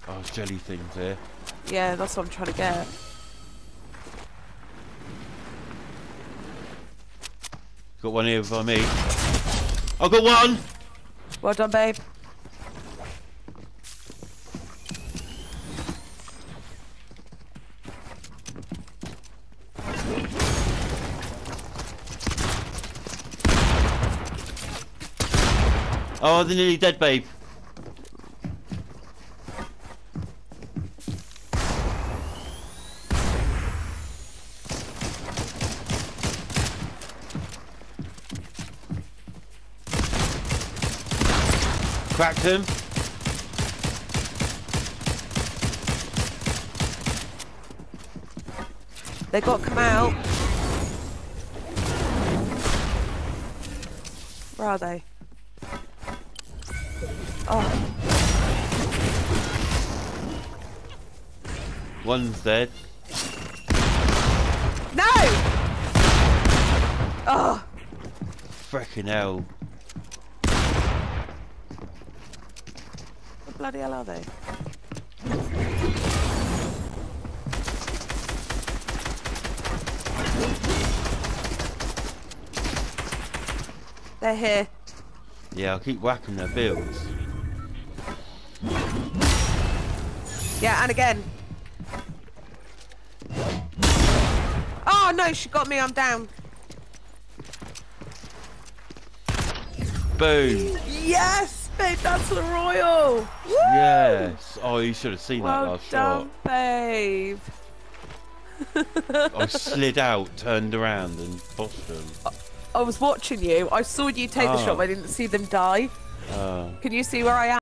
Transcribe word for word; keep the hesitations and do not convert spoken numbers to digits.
Oh, jelly things here. Yeah, that's what I'm trying to get. Got one here by me. I've got one! Well done, babe. Oh, they're nearly dead, babe. Cracked him. They got to come out. Where are they? Oh. One's dead. No! Oh. Frickin' hell. What bloody hell are they? They're here. Yeah, I'll keep whacking their builds. Yeah, and again. Oh no, she got me, I'm down. Boom! Yes, babe, that's the royal. Woo! Yes! Oh, you should have seen Well that last done, shot. babe. I slid out, turned around and bossed them. I was watching you. I saw you take the Oh. shot, but I didn't see them die. Oh. Can you see where I am?